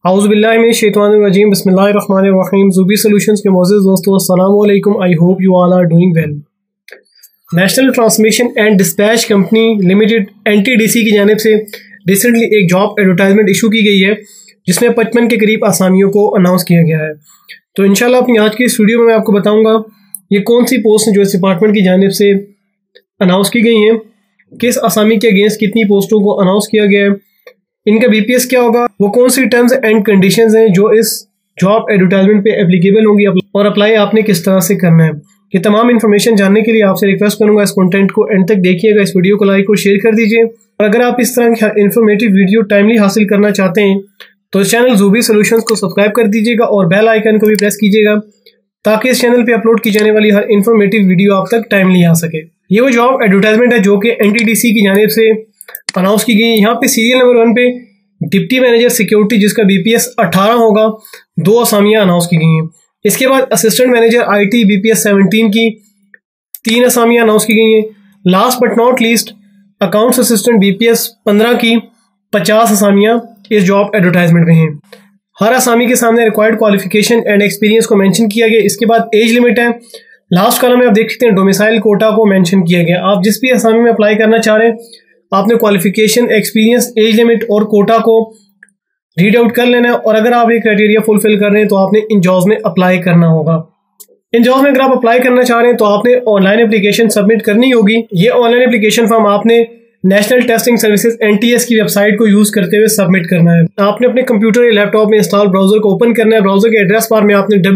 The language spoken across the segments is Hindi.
औज़ुबिल्लाहिमिनश्शैतानिर्रजीम बिस्मिल्लाहिर्रहमानिर्रहीम ज़ुबी सॉल्यूशंस के मोअज़्ज़िज़ दोस्तों अस्सलामु अलैकुम। I hope you all are doing well. National transmission and dispatch company limited NTDC की जानिब से रिसेंटली एक जॉब एडवर्टाइजमेंट इशू की गई है जिसमें 55 के करीब आसामियों को अनाउंस किया गया है। तो इंशाल्लाह अपनी आज की इस वीडियो में मैं आपको बताऊँगा ये कौन सी पोस्ट जो इस डिपार्टमेंट की जानिब से अनाउंस की गई हैं, किस आसामी के अगेंस्ट कितनी पोस्टों को अनाउंस किया गया है, इनका BPS क्या होगा, वो कौन सी टर्म्स एंड कंडीशंस हैं जो इस जॉब एडवर्टाइजमेंट पे एप्लीकेबल होंगी और अप्लाई आपने किस तरह से करना है। ये तमाम इन्फॉर्मेशन जानने के लिए आपसे रिक्वेस्ट करूंगा इस कंटेंट को एंड तक देखिएगा, इस वीडियो को लाइक और शेयर कर दीजिए। और अगर आप इस तरह की इन्फॉर्मेटिव वीडियो टाइमली हासिल करना चाहते हैं तो इस चैनल ज़ुबी सॉल्यूशंस को सब्सक्राइब कर दीजिएगा और बेल आइकन को भी प्रेस कीजिएगा ताकि इस चैनल पे अपलोड की जाने वाली हर इन्फॉर्मेटिव वीडियो आप तक टाइमली आ सके। ये वो जॉब एडवर्टाइजमेंट है जो कि NTDC की जानिब से अनाउंस की गई। यहाँ पे सीरियल नंबर 1 पे डिप्टी मैनेजर सिक्योरिटी जिसका BPS 18 होगा, 2 आसामियाँ अनाउंस की गई हैं। इसके बाद असिस्टेंट मैनेजर IT BPS 17 की 3 आसामियाँ अनाउंस की गई हैं। Last but not least accounts assistant BPS 15 की 50 आसामियाँ इस जॉब एडवर्टाइजमेंट में हैं। हर आसामी के सामने रिक्वायर्ड क्वालिफिकेशन एंड एक्सपीरियंस को मेंशन किया गया। इसके बाद एज लिमिट है। लास्ट कॉलम में आप देख सकते हैं डोमिसाइल कोटा को मेंशन किया गया। आप जिस भी आसामी में अप्लाई करना चाह रहे हैं आपने क्वालिफिकेशन, एक्सपीरियंस, एज लिमिट और कोटा को रीड आउट कर लेना है और अगर आप ये क्राइटेरिया फुलफिल कर रहे हैं तो आपने इन जॉब्स में अप्लाई करना होगा। इन जॉब्स में अगर आप अप्लाई करना चाह रहे हैं तो आपने ऑनलाइन एप्लीकेशन सबमिट करनी होगी। ये ऑनलाइन एप्लीकेशन फॉर्म आपने नेशनल टेस्टिंग सर्विसेज NTS की वेबसाइट को यूज करते हुए सबमिट करना है। आपने अपने कंप्यूटर या लैपटॉप में इंस्टॉल ब्राउजर को ओपन करना है। ब्राउजर के एड्रेस बार में आपने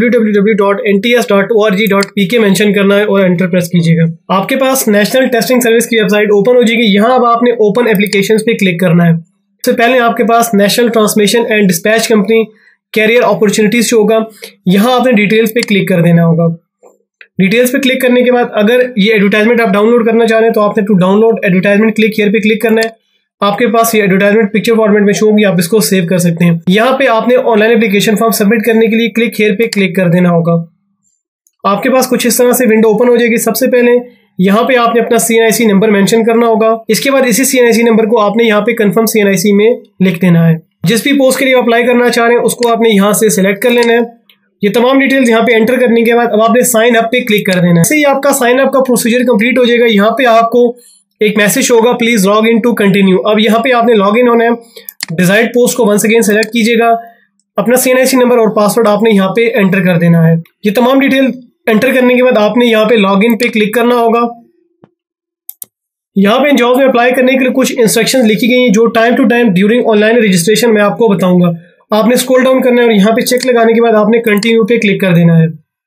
www.nts.org.pk मेंशन करना है और एंटर प्रेस कीजिएगा। आपके पास नेशनल टेस्टिंग सर्विस की वेबसाइट ओपन हो जाएगी। यहाँ अब आपने ओपन एप्लीकेशंस पे क्लिक करना है। सबसे पहले आपके पास national transmission and dispatch company career opportunities होगा, यहाँ आपने डिटेल्स पे क्लिक कर देना होगा। डिटेल्स पे क्लिक करने के बाद अगर ये एडवर्टाइजमेंट आप डाउनलोड करना चाह रहे हैं तो आपने to download advertisement click here पे क्लिक करना है। आपके पास ये एडवर्टाइजमेंट पिक्चर फॉर्मेट में शो होगी, आप इसको सेव कर सकते हैं। यहाँ पे आपने ऑनलाइन एप्लीकेशन फॉर्म सबमिट करने के लिए क्लिक हियर पे क्लिक कर देना होगा। आपके पास कुछ इस तरह से विंडो ओपन हो जाएगी। सबसे पहले यहाँ पे आपने अपना CNIC नंबर मेंशन करना होगा। इसके बाद इसी CNIC नंबर को आपने यहाँ पे कंफर्म CNIC में लिख देना है। जिस भी पोस्ट के लिए अप्लाई करना चाह रहे हैं उसको आपने यहाँ से सिलेक्ट कर लेना है। ये तमाम डिटेल्स यहाँ पे एंटर करने के बाद अब आपने साइन अप पे क्लिक कर देना है। इससे ही आपका साइन अप का प्रोसीजर कंप्लीट हो जाएगा। यहाँ पे आपको एक मैसेज होगा, please log in to continue. अब यहाँ पे आपने लॉग इन होना है। डिजायर्ड पोस्ट को वंस अगेन सेलेक्ट कीजिएगा। अपना CNIC नंबर और पासवर्ड आपने यहाँ पे एंटर कर देना है। ये तमाम डिटेल एंटर करने के बाद आपने यहाँ पे लॉग इन पे क्लिक करना होगा। यहाँ पे इन जॉब में अप्लाई करने के लिए कुछ इंस्ट्रक्शंस लिखी गई हैं जो time to time during online registration में आपको बताऊंगा। आपने स्क्रॉल डाउन करना है और यहाँ पे चेक लगाने के बाद आपने कंटिन्यू पे क्लिक कर देना है।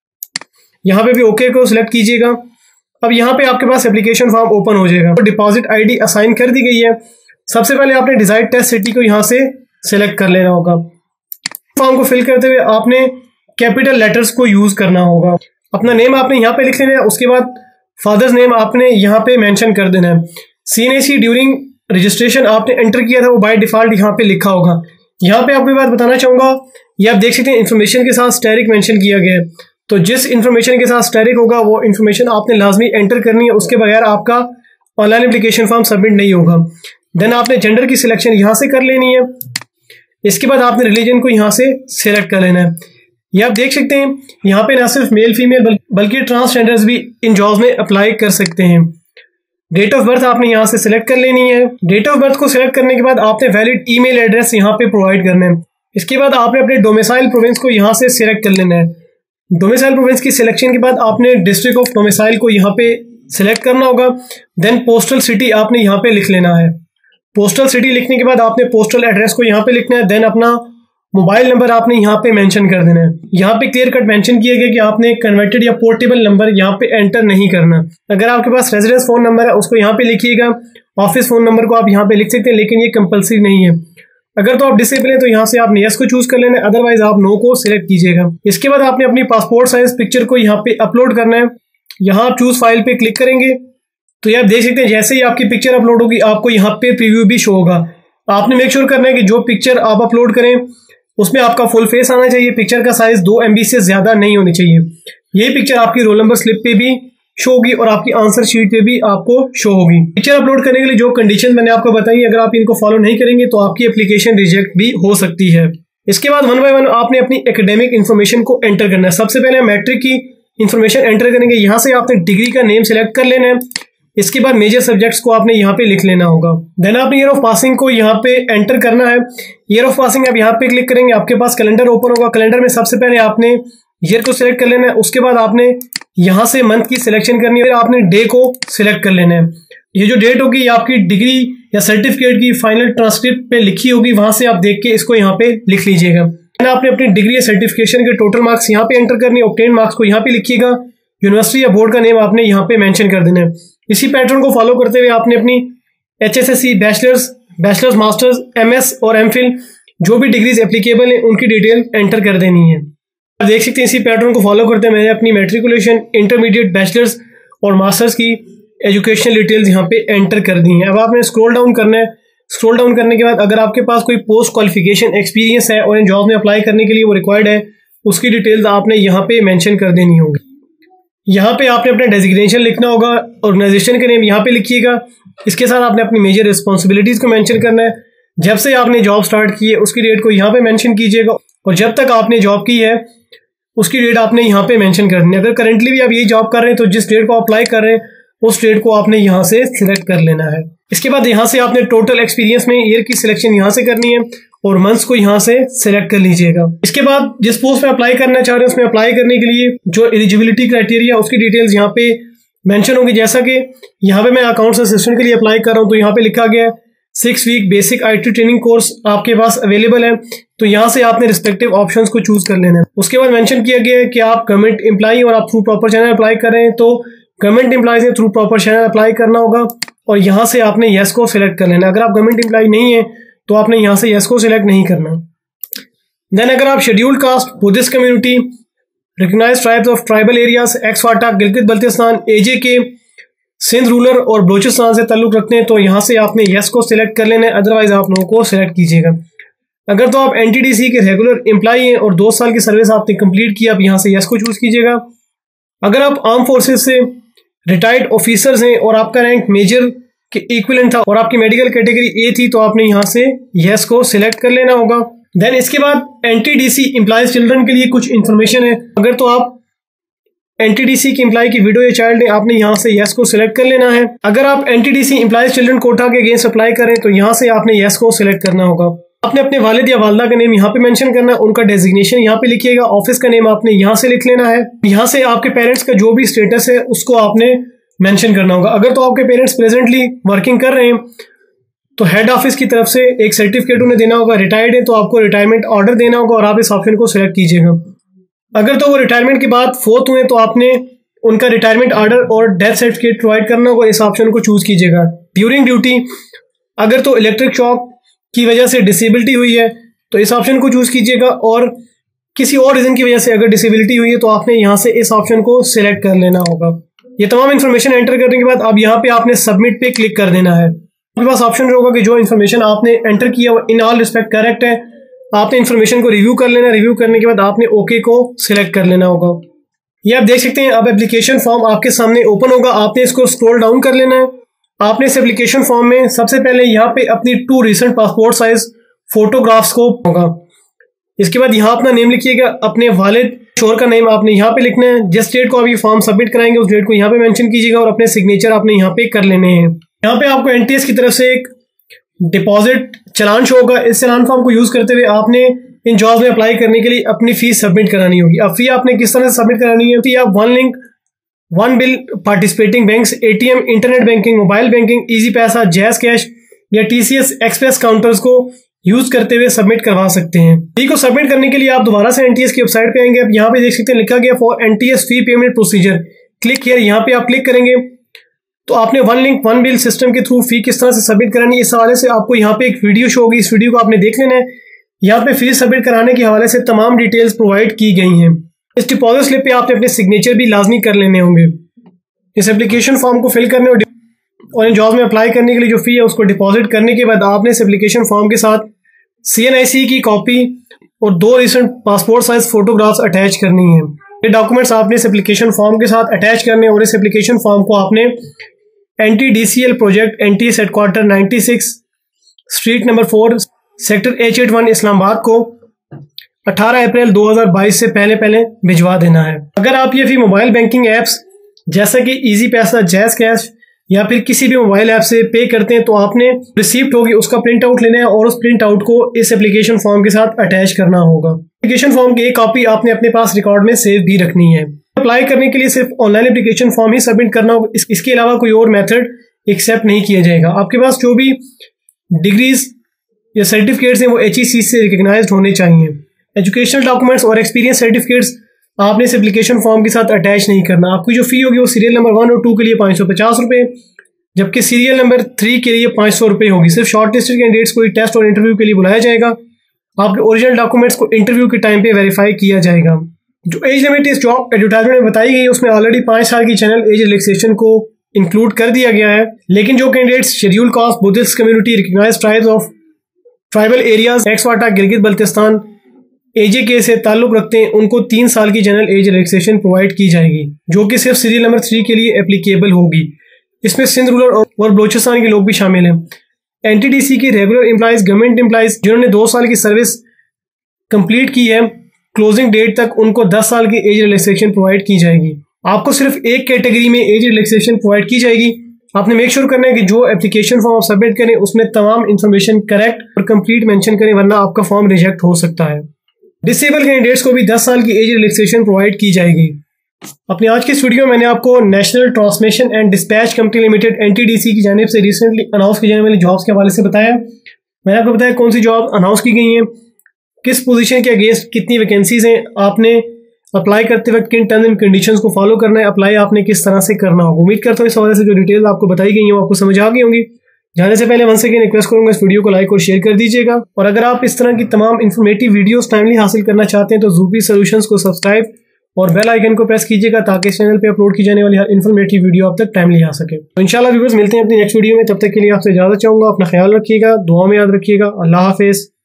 यहाँ पे भी ओके को सिलेक्ट कीजिएगा। अब यहाँ पे आपके पास एप्लीकेशन फॉर्म ओपन हो जाएगा। तो डिपॉजिट ID असाइन कर दी गई है। सबसे पहले आपने डिजायर्ड टेस्ट सिटी को यहाँ से सिलेक्ट कर लेना होगा। फॉर्म को फिल करते हुए आपने कैपिटल लेटर्स को यूज करना होगा। अपना नेम आपने यहाँ पे लिख लेना है। उसके बाद फादर्स नेम आपने यहाँ पे मेंशन कर देना है। CNIC ड्यूरिंग रजिस्ट्रेशन आपने एंटर किया था वो बाय डिफॉल्ट यहाँ पे लिखा होगा। यहाँ पे आपको बात बताना चाहूंगा, ये आप देख सकते हैं इन्फॉर्मेशन के साथ स्टेरिक मेंशन किया गया है। तो जिस इन्फॉर्मेशन के साथ स्टेरिक होगा वो इन्फॉर्मेशन आपने लाजमी एंटर करनी है, उसके बगैर आपका ऑनलाइन एप्लीकेशन फॉर्म सबमिट नहीं होगा। देन आपने जेंडर की सिलेक्शन यहाँ से कर लेनी है। इसके बाद आपने रिलीजन को यहाँ से सिलेक्ट कर लेना है। ये आप देख सकते हैं यहाँ पे ना सिर्फ मेल फीमेल बल्कि ट्रांसजेंडर्स भी इन जॉब्स में अप्लाई कर सकते हैं। डेट ऑफ बर्थ आपने यहाँ से सिलेक्ट कर लेनी है। डेट ऑफ बर्थ को सिलेक्ट करने के बाद आपने वैलिड ईमेल एड्रेस यहाँ पे प्रोवाइड करना है। इसके बाद आपने अपने डोमिसाइल प्रोविंस को यहाँ से सिलेक्ट कर लेना है। डोमिसाइल प्रोविंस की सिलेक्शन के बाद आपने डिस्ट्रिक्ट ऑफ डोमिसाइल को यहाँ पे सिलेक्ट करना होगा। देन पोस्टल सिटी आपने यहाँ पे लिख लेना है। पोस्टल सिटी लिखने के बाद आपने पोस्टल एड्रेस को यहाँ पे लिखना है। देन अपना मोबाइल नंबर आपने यहाँ पे मेंशन कर देना है। यहाँ पे क्लियर कट मेंशन किया गया कि आपने कन्वर्टेड या पोर्टेबल नंबर यहाँ पे एंटर नहीं करना। अगर आपके पास रेजिडेंस फोन नंबर है उसको यहाँ पे लिखिएगा। ऑफिस फोन नंबर को आप यहाँ पे लिख सकते हैं लेकिन ये कंपलसरी नहीं है। अगर तो आप डिसेबल हैं तो यहाँ से आपने यस को चूज कर लेना है, अदरवाइज आप नो को सिलेक्ट कीजिएगा। इसके बाद आपने अपनी पासपोर्ट साइज पिक्चर को यहाँ पे अपलोड करना है। यहाँ आप चूज फाइल पे क्लिक करेंगे तो ये आप देख सकते हैं जैसे ही आपकी पिक्चर अपलोड होगी आपको यहाँ पे प्रीव्यू भी शो होगा। आपने मेक श्योर करना है कि जो पिक्चर आप अपलोड करें उसमें आपका फुल फेस आना चाहिए। पिक्चर का साइज 2 MB से ज्यादा नहीं होनी चाहिए। यही पिक्चर आपकी रोल नंबर स्लिप पे भी शो होगी और आपकी आंसर शीट पे भी आपको शो होगी। पिक्चर अपलोड करने के लिए जो कंडीशन मैंने आपको बताई अगर आप इनको फॉलो नहीं करेंगे तो आपकी एप्लीकेशन रिजेक्ट भी हो सकती है। इसके बाद वन बाय वन आपने अपनी एकेडमिक इन्फॉर्मेशन को एंटर करना है। सबसे पहले मैट्रिक की इन्फॉर्मेशन एंटर करेंगे। यहाँ से आपने डिग्री का नेम सेलेक्ट कर लेना है। इसके बाद मेजर सब्जेक्ट्स को आपने यहाँ पे लिख लेना होगा। देन आपने ईयर ऑफ पासिंग को यहाँ पे एंटर करना है। ईयर ऑफ पासिंग आप यहाँ पे क्लिक करेंगे, आपके पास कैलेंडर ओपन होगा। कैलेंडर में सबसे पहले आपने ईयर को सिलेक्ट कर लेना है। उसके बाद आपने यहाँ से मंथ की सिलेक्शन करनी है, आपने डे को सिलेक्ट कर लेना है। ये जो डेट होगी ये आपकी डिग्री या सर्टिफिकेट की फाइनल ट्रांसक्रिप्ट पे लिखी होगी, वहां से आप देख के इसको यहाँ पे लिख लीजिएगा। आपने अपनी डिग्री या सर्टिफिकेशन के टोटल मार्क्स यहाँ पे एंटर करनी है। ऑब्टेन मार्क्स को यहाँ पे लिखिएगा। यूनिवर्सिटी या बोर्ड का नेम आपने यहाँ पे मेंशन कर देना है। इसी पैटर्न को फॉलो करते हुए आपने अपनी HSSC, बैचलर्स, मास्टर्स, MS और MPhil जो भी डिग्रीज एप्लीकेबल है उनकी डिटेल एंटर कर देनी है। आप देख सकते हैं इसी पैटर्न को फॉलो करते हुए मैंने अपनी मैट्रिकुलेशन, इंटरमीडिएट, बैचलर्स और मास्टर्स की एजुकेशनल डिटेल्स यहाँ पे एंटर कर दी हैं। अब आपने स्क्रॉल डाउन करना है। स्क्रॉल डाउन करने के बाद अगर आपके पास कोई पोस्ट क्वालिफिकेशन एक्सपीरियंस है और इन जॉब में अप्लाई करने के लिए वो रिक्वायर्ड है, उसकी डिटेल्स आपने यहाँ पे मेंशन कर देनी होगी। यहाँ पे आपने अपना डेजिग्नेशन लिखना होगा, ऑर्गेनाइजेशन का नेम यहाँ पे लिखिएगा। इसके साथ आपने अपनी मेजर रिस्पॉन्सिबिलिटीज को मेंशन करना है। जब से आपने जॉब स्टार्ट की है उसकी डेट को यहाँ पे मेंशन कीजिएगा और जब तक आपने जॉब की है उसकी डेट आपने यहाँ पे मेंशन करनी है। अगर करंटली भी आप यही जॉब कर रहे हैं तो जिस डेट को अप्लाई कर रहे हैं उस डेट को आपने यहाँ से सिलेक्ट कर लेना है। इसके बाद यहाँ से आपने टोटल एक्सपीरियंस में ईयर की सिलेक्शन यहाँ से करनी है और मंथ्स को यहाँ से सिलेक्ट कर लीजिएगा। इसके बाद जिस पोस्ट पे अप्लाई करना चाह रहे हैं उसमें अप्लाई करने के लिए जो एलिजिबिलिटी क्राइटेरिया उसकी डिटेल्स यहाँ पे मेंशन होंगी। जैसा कि यहाँ पे मैं अकाउंट्स असिस्टेंट के लिए अप्लाई कर रहा हूँ तो यहाँ पे लिखा गया है 6 week basic IT training course आपके पास अवेलेबल है, तो यहाँ से आपने रिस्पेक्टिव ऑप्शंस को चूज कर लेना है। उसके बाद मेंशन किया गया है कि आप गवर्नमेंट एम्प्लॉई और आप थ्रू प्रॉपर चैनल अप्लाई कर रहे हैं तो गवर्नमेंट एम्प्लॉयज ने थ्रू प्रॉपर चैनल अप्लाई करना होगा और यहाँ से आपने येस को सिलेक्ट कर लेना। अगर आप गवर्नमेंट एम्प्लॉय नहीं है तो आपने यहाँ से येस को सिलेक्ट नहीं करना। देन अगर आप scheduled caste, Buddhist community, recognised tribes of tribal areas, एक्स-वाटा, गिलगित बल्तिस्तान, AJ-K, सिंध रूरल और बलूचिस्तान से ताल्लुक रखते हैं तो यहाँ से आपने येस को सिलेक्ट कर लेना है, अदरवाइज आप लोगों को सिलेक्ट कीजिएगा। अगर तो आप NTDC के रेगुलर एम्प्लॉई हैं और 2 साल की सर्विस आपने कंप्लीट की, आप यहाँ से येस को चूज कीजिएगा। अगर आप आर्म फोर्सेज से रिटायर्ड ऑफिसर्स हैं और आपका रैंक मेजर के इक्विवेलेंट था और आपकी मेडिकल कैटेगरी A थी तो आपने यहाँ से येस को सिलेक्ट कर लेना होगा। देन इसके बाद NTDC एम्प्लॉयज चिल्ड्रन के लिए कुछ इन्फॉर्मेशन है। अगर तो आप NTDC की एम्प्लॉय की विडो या चाइल्ड है, आपने यहाँ से येस को सिलेक्ट कर लेना है। अगर आप NTDC एम्प्लॉयज चिल्ड्रन कोटा के अगेंस्ट अप्लाई करें तो यहाँ से आपने येस को सिलेक्ट करना होगा। आपने अपने वालिद या वालदा का नेम यहाँ पे मेंशन करना है, उनका डेजिग्नेशन यहाँ पे लिखिएगा, ऑफिस का नेम आपने यहाँ से लिख लेना है। यहाँ से आपके पेरेंट्स का जो भी स्टेटस है उसको आपने मेंशन करना होगा। अगर तो आपके पेरेंट्स प्रेजेंटली वर्किंग कर रहे हैं तो हेड ऑफिस की तरफ से एक सर्टिफिकेट उन्हें देना होगा। रिटायर्ड है तो आपको रिटायरमेंट ऑर्डर देना होगा और आप इस ऑप्शन को सिलेक्ट कीजिएगा। अगर तो वो रिटायरमेंट के बाद फोर्थ हुए तो आपने उनका रिटायरमेंट ऑर्डर और डेथ सर्टिफिकेट प्रोवाइड करना होगा, इस ऑप्शन को चूज कीजिएगा। ड्यूरिंग ड्यूटी अगर तो इलेक्ट्रिक शॉक की वजह से डिसेबिलिटी हुई है तो इस ऑप्शन को चूज कीजिएगा और किसी और रीजन की वजह से अगर डिसेबिलिटी हुई है तो आपने यहाँ से इस ऑप्शन को सिलेक्ट कर लेना होगा। ये तमाम इन्फॉर्मेशन एंटर करने के बाद अब यहाँ पे आपने सबमिट पे क्लिक कर देना है। आपके पास ऑप्शन होगा कि जो इन्फॉर्मेशन आपने एंटर किया इन ऑल रिस्पेक्ट करेक्ट है। आपने इन्फॉर्मेशन को रिव्यू कर लेना। रिव्यू करने के बाद आपने ओके को सिलेक्ट कर लेना होगा। ये आप देख सकते हैं अब एप्लीकेशन फॉर्म आपके सामने ओपन होगा। आपने इसको स्क्रॉल डाउन कर लेना है। आपने इस एप्लीकेशन फॉर्म में सबसे पहले यहाँ पे अपनी 2 रिसेंट पासपोर्ट साइज फोटोग्राफ्स को होगा। इसके बाद यहाँ अपना नेम लिखिएगा, अपने वालिद शोर का नेम आपने यहाँ पे लिखना है। जिस डेट को आप ये फॉर्म सबमिट कराएंगे उस डेट को यहाँ पे मेंशन कीजिएगा और अपने सिग्नेचर आपने यहाँ पे कर लेने हैं। यहाँ पे आपको NTS की तरफ से एक डिपॉजिट चलान शो होगा। इस चलान फॉर्म को यूज करते हुए आपने इन जॉब्स में अप्लाई करने के लिए अपनी फीस सबमिट करानी होगी। अब फी आपने किस तरह से सबमिट करानी है? फी आप 1 link 1 bill participating banks, ATM, internet banking, mobile banking, easy paisa, jazz cash या TCS एक्सप्रेस काउंटर्स को यूज करते हुए सबमिट करवा सकते हैं। फी को सबमिट करने के लिए आप दोबारा से NTS की वेबसाइट पे आएंगे। अब यहाँ पे देख सकते हैं लिखा गया for NTS fee payment procedure, click here. यहाँ पे आप क्लिक करेंगे तो आपने 1 लिंक 1 बिल सिस्टम के थ्रू फी किस तरह से सबमिट करानी है इस हवाले से आपको यहाँ पे एक वीडियो शो होगी। इस वीडियो को आपने देख लेना है। यहाँ पे फीस सबमिट कराने के हवाले से तमाम डिटेल्स प्रोवाइड की गई हैं। इस डिपॉजिट स्लिप पे आपने अपने सिग्नेचर भी लाजमी कर लेने होंगे। इस एप्लीकेशन फॉर्म को फिल करने और इन जॉब में अप्लाई करने के लिए जो फी है उसको डिपॉजिट करने के बाद आपने इस एप्लीकेशन फॉर्म के साथ CNIC की कॉपी और 2 recent passport size photographs attach करनी है। ये डॉक्यूमेंट्स आपने इस एप्लीकेशन फॉर्म के साथ अटैच करने और इस एप्लीकेशन फॉर्म को आपने NTDCL project NTS headquarter 96 street number 4 sector H81 Islamabad को 18 अप्रैल 2022 से पहले पहले भिजवा देना है। अगर आप ये भी मोबाइल बैंकिंग ऐप्स जैसा कि इजी पैसा, जैज़ कैश या फिर किसी भी मोबाइल ऐप से पे करते हैं तो आपने रिसीप्ट होगी उसका प्रिंट आउट लेना है और उस प्रिंट आउट को इस एप्लीकेशन फॉर्म के साथ अटैच करना होगा। एप्लीकेशन फॉर्म की एक कॉपी आपने अपने पास रिकॉर्ड में सेव भी रखनी है। अप्लाई करने के लिए सिर्फ ऑनलाइन एप्लीकेशन फॉर्म ही सबमिट करना होगा, इसके अलावा कोई और मेथड एक्सेप्ट नहीं किया जाएगा। आपके पास जो भी डिग्रीज या सर्टिफिकेट्स हैं वो HEC से रिकग्नाइज्ड होने चाहिए। एजुकेशनल डॉक्यूमेंट्स और एक्सपीरियंस सर्टिफिकेट्स आपने इस एप्लीकेशन फॉर्म के साथ अटैच नहीं करना। आपकी जो फी होगी वो सीरियल नंबर 1 और 2 के लिए 550 रुपये, जबकि सीरियल नंबर 3 के लिए 500 रुपये होगी। सिर्फ शॉर्ट लिस्टेड कैंडिडेट्स को टेस्ट और इंटरव्यू के लिए बुलाया जाएगा। आपके ओरिजिनल डॉक्यूमेंट्स को इंटरव्यू के टाइम पे वेरीफाई किया जाएगा। जो एज लिमिट इस जॉब एडवर्टाइजमेंट में बताई गई है उसमें ऑलरेडी 5 साल की चैनल एज रिलैक्सेशन को इंक्लूड कर दिया गया है। लेकिन जो candidates schedule caste, Buddhist community, recognised tribes of tribal areas, एक्सवाटा, गिलगित बल्तिस्तान, AJK से ताल्लुक रखते हैं उनको 3 साल की जनरल एज रिलैक्सेशन प्रोवाइड की जाएगी, जो कि सिर्फ सीरियल नंबर 3 के लिए एप्लीकेबल होगी। इसमें सिंध रूरल और बलोचिस्तान के लोग भी शामिल हैं। NTDC के रेगुलर एम्प्लॉइज, गवर्नमेंट एम्प्लॉइज जिन्होंने 2 साल की सर्विस कंप्लीट की है, क्लोजिंग डेट तक उनको 10 साल की एज रिलैक्सेशन प्रोवाइड की जाएगी। आपको सिर्फ एक कैटेगरी में एज रिलैक्सेशन प्रोवाइड की जाएगी। आपने मेक श्योर करना है कि जो एप्लीकेशन फॉर्म आप सबमिट करें उसमें तमाम इंफॉर्मेशन करेक्ट और कंप्लीट मेंशन करें, वरना आपका फॉर्म रिजेक्ट हो सकता है। डिसेबल कैंडिडेट्स को भी 10 साल की एज रिलैक्सेशन प्रोवाइड की जाएगी। अपनी आज की इस वीडियो में मैंने आपको national transmission and dispatch company limited NTDC की जानिब से रिसेंटली अनाउंस की जाने वाली जॉब्स के हवाले से बताया। मैंने आपको बताया कौन सी जॉब अनाउंस की गई हैं, किस पोजीशन के अगेंस्ट कितनी वैकेंसीज हैं, आपने अप्लाई करते वक्त किन टर्म्स एंड कंडीशंस को फॉलो करना है, अप्लाई आपने किस तरह से करना होगा। उम्मीद करता हूँ इस हवाले से जो डिटेल आपको बताई गई हैं वो आपको समझ आ गई होंगी। जाने से पहले वंस अगेन रिक्वेस्ट करूंगा इस वीडियो को लाइक और शेयर कर दीजिएगा, और अगर आप इस तरह की तमाम इन्फॉर्मेटिव वीडियोस टाइमली हासिल करना चाहते हैं तो ज़ूपी सॉल्यूशंस को सब्सक्राइब और बेल आइकन को प्रेस कीजिएगा ताकि इस चैनल पे अपलोड की जाने वाली हर इन्फॉर्मेटिव वीडियो आप तक टाइमली आ सके। तो इंशाल्लाह व्यूअर्स मिलते हैं अपनी नेक्स्ट वीडियो में, तब तक के लिए आपसे इजाजत चाहूंगा। अपना ख्याल रखिएगा, दुआ में याद रखिएगा। अल्लाह हाफिज़।